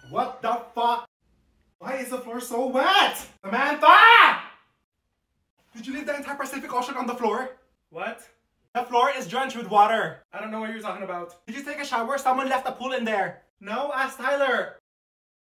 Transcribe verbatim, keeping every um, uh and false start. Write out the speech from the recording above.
What the fuck? Why is the floor so wet? Samantha! Did you leave the entire Pacific Ocean on the floor? What? The floor is drenched with water. I don't know what you're talking about. Did you take a shower? Someone left a pool in there. No, ask Tyler.